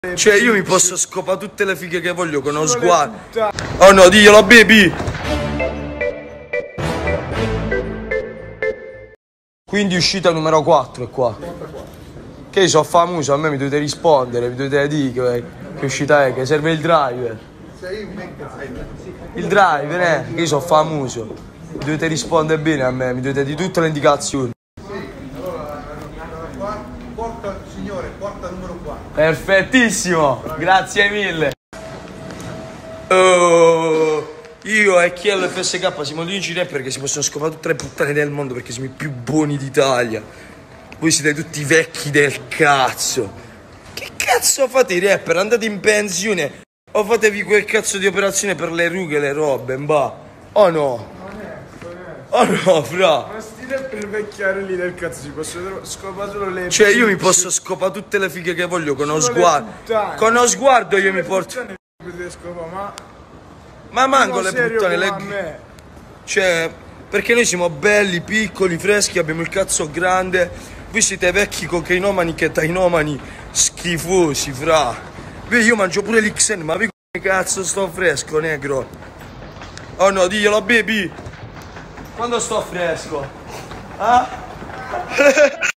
Cioè io mi posso scopare tutte le fighe che voglio con uno sguardo. Oh no, diglielo baby. Quindi uscita numero 4 è qua. Che io sono famoso, a me mi dovete rispondere, mi dovete dire che uscita è, che serve il driver. Il driver, che io sono famoso. Mi dovete rispondere bene a me, mi dovete dire tutte le indicazioni. Porta, signore, porta numero 4. Perfettissimo, grazie mille. Oh, io e chi è l'FSK siamo gli unici rapper che si possono scopare tutte le puttane del mondo perché siamo i più buoni d'Italia. Voi siete tutti vecchi del cazzo. Che cazzo fate i rapper? Andate in pensione o fatevi quel cazzo di operazione per le rughe e le robe, mba. Oh no. Oh no, fra. Ma sti rapper vecchiare lì del cazzo si possono scopare solo le... Cioè io mi posso scopare tutte le fighe che voglio con uno sguardo. Con uno sguardo io mi porto... Ma manco le puttane, le... Cioè, perché noi siamo belli, piccoli, freschi, abbiamo il cazzo grande. Voi siete vecchi cocainomani, chetainomani, schifosi, fra. Vedi, io mangio pure l'XN, ma vedi come cazzo sto fresco, negro. Oh no, diglielo baby. Quando sto fresco? Ah?